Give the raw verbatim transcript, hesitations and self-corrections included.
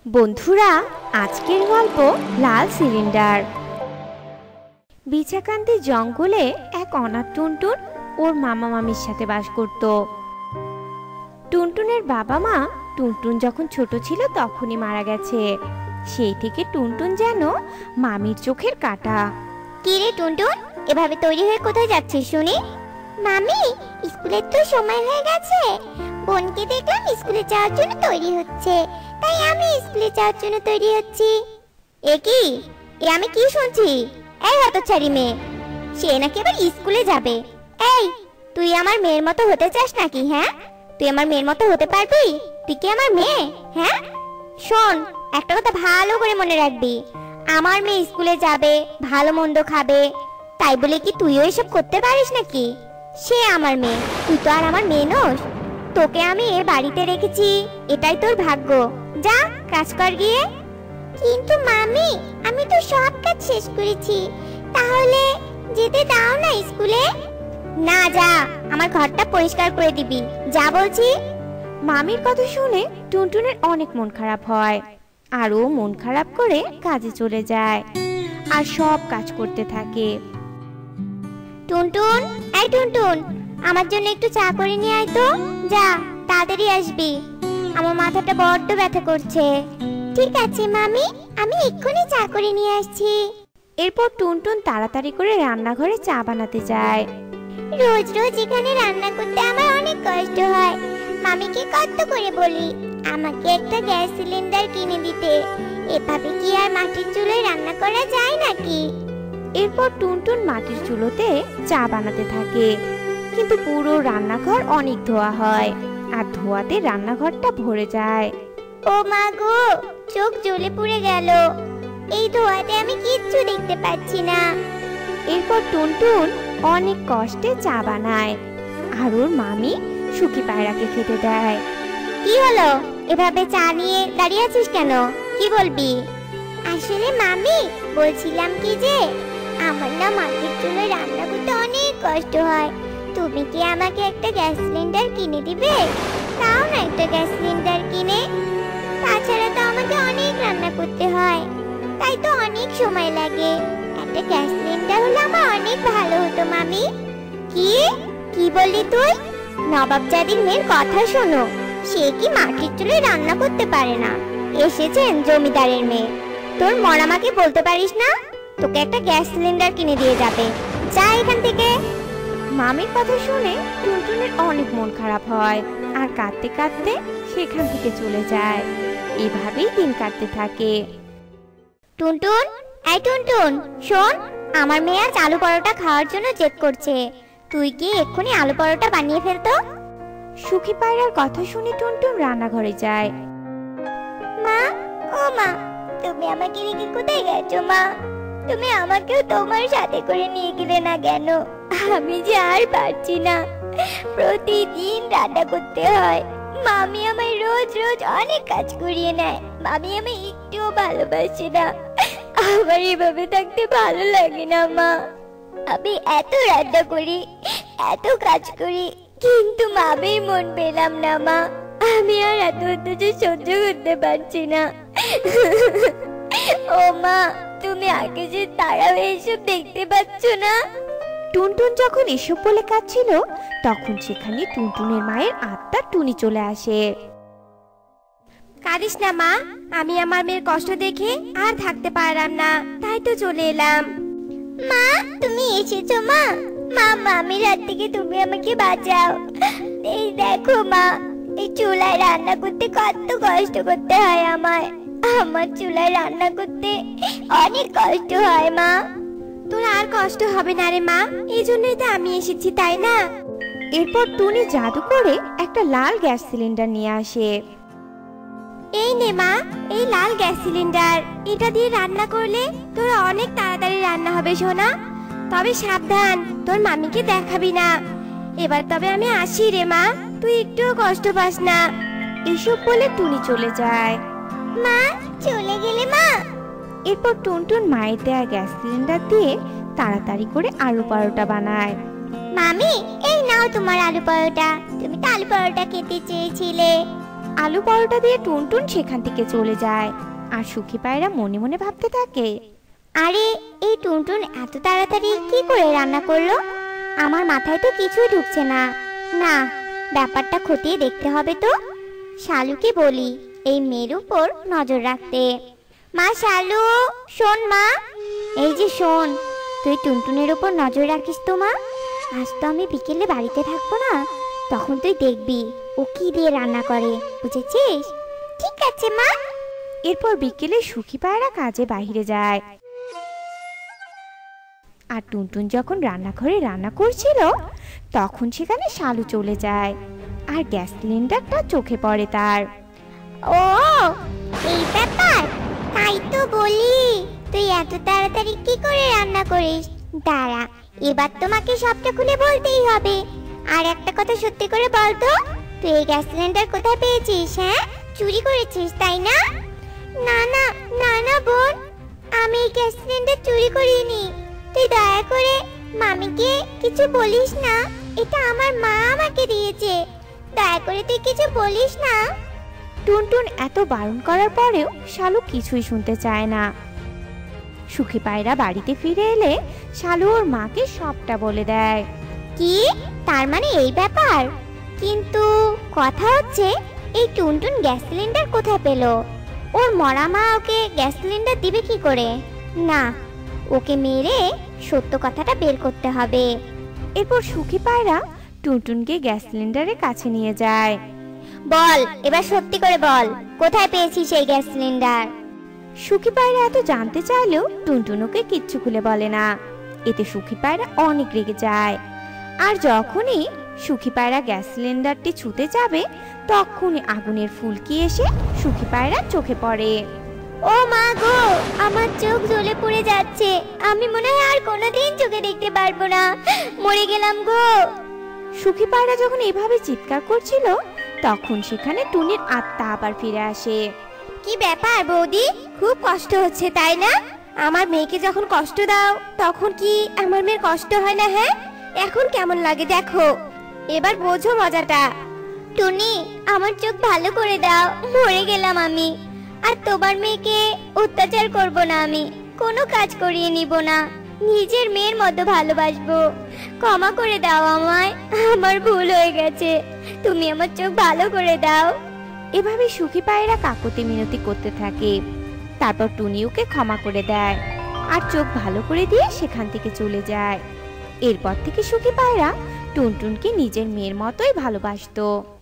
বন্ধুরা, আজকের গল্প লাল সিলিন্ডার। বিছাকান্দির জঙ্গলে এক অনাথ টুনটুন ওর মামা মামির সাথে বাস করত। টুনটুনের বাবা মা টুনটুন যখন ছোট ছিল তখনই মারা গেছে। সেই থেকে টুনটুন যেন মামির চোখের কাঁটা। কি রে টুনটুন, এভাবে তৈরি হয়ে কোথায় যাচ্ছিস শুনি? মামি, স্কুলের তো সময় হয়ে গেছে। বোনকে দেখলাম স্কুলে যাওয়ার জন্য তৈরি হচ্ছে, তাই আমি স্কুলে যাওয়ার জন্য তৈরি হচ্ছি। এ কি, এ আমি কি শুনছি? এই হতচ্ছাড়ি মেয়ে, সে নাকি এবার স্কুলে যাবে। এই, তুই আমার মেয়ের মতো হতে চাস নাকি? হ্যাঁ, তুই আমার মেয়ের মতো হতে পারবি? তুই কি আমার মেয়ে? হ্যাঁ, শোন, একটা কথা ভালো করে মনে রাখবি। আমার মেয়ে স্কুলে যাবে, ভালো মন্দ খাবে, তাই বলে কি তুইও এসব করতে পারিস নাকি? সে আমার মেয়ে, তুই তো আর আমার মেয়ে নোস। তোকে আমি এ বাড়িতে রেখেছি, এটাই তোর ভাগ্য। যা কাজ কর গিয়ে। কিন্তু মামি, আমি তো সব কাজ শেষ করেছি, তাহলে যেতে দাও না স্কুলে? না, যা, আমার ঘরটা পরিষ্কার করে দিবি, যা বলছি। মামির কথা শুনে টুনটুনের অনেক মন খারাপ হয়, আর ও মন খারাপ করে কাজে চলে যায় আর সব কাজ করতে থাকে। টুনটুন, এই টুনটুন, আমার জন্য একটু চা করে নিয়ে আয় তো। যা, তাড়াতাড়ি আসবি, আমার মাথাটা বড্ড ব্যথা করছে। ঠিক আছে মামি, আমি এক্ষুনি চা করে নিয়ে আসছি। এরপর টুনটুন তাড়াতাড়ি করে রান্নাঘরে চা বানাতে যায়। রোজ রোজ এখানে রান্না করতে আমার অনেক কষ্ট হয়। মামিকে কত করে বলি আমাকে একটা গ্যাস সিলিন্ডার কিনে দিতে। এভাবে কি আর মাটির চুলায় রান্না করা যায় নাকি? এরপর টুনটুন মাটির চুলোতে চা বানাতে থাকে, কিন্তু পুরো রান্নাঘর অনেক ধোয়া হয়, আর ধোয়াতে রান্নাঘরটা ভরে যায়। ও মা গো, চোখ জ্বলে পুড়ে গেল, এই ধোয়াতে আমি কিচ্ছু দেখতে পাচ্ছি না। এরপর টুনটুন অনেক কষ্টে চা বানায়, আর ওর মামি সুখী পায়রাকে খেতে দেয়। কি হলো, এভাবে চা নিয়ে দাঁড়িয়ে আছিস কেন? কি বলবি? আসলে মামি, বলছিলাম কি যে আমার না মাটির চুলায় রান্না করতে অনেক কষ্ট হয়। তুমি কি আমাকে একটা গ্যাস সিলিন্ডার কিনে দিবে? তাও না একটা গ্যাস সিলিন্ডার কিনে। তাছাড়া তো আমাকে অনেক রান্না করতে হয়, তাই তো অনেক সময় লাগে। একটা গ্যাস সিলিন্ডার হলে আমার অনেক ভালো হতো মামি। কি কি বললি তুই? নবাবজাদির মেয়ের কথা শোনো, সে কি মাটির চুলায় রান্না করতে পারে না? এসেছেন জমিদারের মেয়ে, তোর মরামাকে বলতে পারিস না তোকে একটা গ্যাস সিলিন্ডার কিনে দিয়ে যাবে? যা এখান থেকে। মামির কথা শুনে টুনটুনের অনেক মন খারাপ হয়, আর কাঁদতে কাঁদতে সেখান থেকে চলে যায়। এভাবেই দিন কাটতে থাকে। টুনটুন, এই টুনটুন, শোন, আমার মেয়ে আজ আলু পরোটা খাওয়ার জন্য জেদ করছে। তুই কি এক্ষুনি আলু পরোটা বানিয়ে ফেলতো? সুখী পায়রার কথা শুনে টুনটুন রান্নাঘরে যায়। মা, ও মা, তুমি আমাকে রেখে কোথায় গেছো মা? তুমি আমাকেও তোমার সাথে করে নিয়ে গেলে না কেন? আমি যে আর পারছি না, প্রতিদিন রান্না করতে হয়। মামি আমায় রোজ রোজ অনেক কাজ করিয়ে নেয়। মামি আমায় একটুও ভালোবাসে না। আমার এভাবে থাকতে ভালো লাগে না মা। আমি এত রান্না করি, এত কাজ করি, কিন্তু মামির মন পেলাম না মা। আমি আর এত অত্যাচার সহ্য করতে পারছি না। ও মা, তুমি আকাশের তারা এসব দেখতে পাচ্ছ না? টুনটুন যখন এসব বলে কাঁদছিল, তখন সেখানে টুনটুনের মায়ের আত্মা টুনি চলে আসে। কাঁদিস না মা, আমি আমার মেয়ের কষ্ট দেখে আর থাকতে পারলাম না, তাই তো চলে এলাম। মা, তুমি এসেছো মা? মা, মামির হাত থেকে তুমি আমাকে বাঁচাও। এই দেখো মা, এই চুলায় রান্না করতে কত কষ্ট করতে হয় আমায়। আমার চুলায় রান্না করতে অনেক কষ্ট হয় মা। তোর আর কষ্ট হবে না রে মা, এই জন্যই তো আমি এসেছি, তাই না? এরপর টুনি জাদু করে একটা লাল গ্যাস সিলিন্ডার নিয়ে আসে। এই নে মা, এই লাল গ্যাস সিলিন্ডার, এটা দিয়ে রান্না করলে তোর অনেক তাড়াতাড়ি রান্না হবে সোনা। তবে সাবধান, তোর মামিকে দেখাবি না। এবার তবে আমি আসি রে মা, তুই একটুও কষ্ট পাস না। এসব বলে টুনি চলে যায়। মা, চলে গেলে মা? এরপর টুনটুন মায়ের দেয়া গ্যাস সিলিন্ডার দিয়ে তাড়াতাড়ি করে আলু পরোটা বানায়। মামি, এই নাও তোমার আলু পরোটা। তুমি তো আলু পরোটা খেতে চেয়েছিলে। আলু পরোটা দিয়ে টুনটুন সেখান থেকে চলে যায়। আর সুখী পায়রা মনে মনে ভাবতে থাকে, আরে এই টুনটুন এত তাড়াতাড়ি কি করে রান্না করলো? আমার মাথায় তো কিছুই ঢুকছে না। না, ব্যাপারটা খতিয়ে দেখতে হবে তো। শালুকে বলি এই মেয়ের উপর নজর রাখতে। মা শালু, শোন মা, এই যে শোন, তুই টুনটুনের উপর নজর রাখিস তো মা। আজ তো আমি বিকেলে বাড়িতে থাকবো না, তখন তুই দেখবি ও কি দিয়ে রান্না করে, বুঝেছিস? ঠিক আছে মা। এরপর বিকেলে সুখী পায়রা কাজে বাইরে যায়। আর টুনটুন যখন রান্নাঘরে রান্না করছিল তখন সেখানে শালু চলে যায়। আর গ্যাস সিলিন্ডারটা চোখে পড়ে তার। ও এই ব্যাপার, তাই তো বলি তুই এত তাড়াতাড়ি কি করে রান্না করিস। দাঁড়া, এবার তোমাকে সবটা খুলে বলতেই হবে। আর একটা কথা সত্যি করে বল তো, তুই এই গ্যাস সিলিন্ডার কোথায় পেয়েছিস? হ্যাঁ, চুরি করেছিস তাই না? না না না না বোন, আমি এই গ্যাস সিলিন্ডার চুরি করিনি। তুই দয়া করে মামিকে কিছু বলিস না, এটা আমার মা আমাকে দিয়েছে। দয়া করে তুই কিছু বলিস না। টুনটুন এত বারণ করার পরেও শালু কিছুই শুনতে চায় না। সুখী পায়রা বাড়িতে ফিরে এলে শালু ওর মাকে সবটা বলে দেয়। কি, তার মানে এই ব্যাপার? কিন্তু কথা হচ্ছে এই টুনটুন গ্যাস সিলিন্ডার কোথায় পেল? ওর মরা মা ওকে গ্যাস সিলিন্ডার দিবে কি করে? না, ওকে মেরে সত্য কথাটা বের করতে হবে। এরপর সুখী পায়রা টুনটুনকে গ্যাস সিলিন্ডারের কাছে নিয়ে যায়। বল, এবার সত্যি করে বল, কোথায় পেয়েছিস এই গ্যাস সিলিন্ডার? সুখী পায়রা এত জানতে চাইলেও টুনটুন ওকে কিচ্ছু খুলে বলে না। এতে সুখী পায়রা অনেক রেগে যায়। আর যখনই সুখী পায়রা গ্যাস সিলিন্ডারটি ছুঁতে যাবে তখনই আগুনের ফুলকি এসে সুখী পায়রার চোখে পড়ে। ও মা গো, আমার চোখ জ্বলে পুড়ে যাচ্ছে। আমি মনে হয় আর কোনোদিন চোখে দেখতে পারবো না, মরে গেলাম গো। সুখী পায়রা যখন এভাবে চিৎকার করছিল তখন সেখানে টুনির আত্মা আবার ফিরে আসে। কি ব্যাপার বৌদি, খুব কষ্ট হচ্ছে তাই না? আমার মেয়েকে যখন কষ্ট দাও তখন কি আমার মেয়ের কষ্ট হয় না? হ্যাঁ, এখন কেমন লাগে দেখো, এবার বোঝো মজাটা। টুনি, আমার চোখ ভালো করে দাও, মরে গেলাম আমি। আর তোমার মেয়েকে অত্যাচার করব না, আমি কোনো কাজ করিয়ে নিব না, নিজের মেয়ের মতো ভালোবাসবো। ক্ষমা করে দাও আমায়, আমার ভুল হয়ে গেছে, তুমি আমার চোখ ভালো করে দাও। এভাবে সুখী পায়রা কাকুতি মিনতি করতে থাকে। তারপর টুনি ওকে ক্ষমা করে দেয় আর চোখ ভালো করে দিয়ে সেখান থেকে চলে যায়। এরপর থেকে সুখী পায়রা টুনটুনকে নিজের মেয়ের মতোই ভালোবাসতো।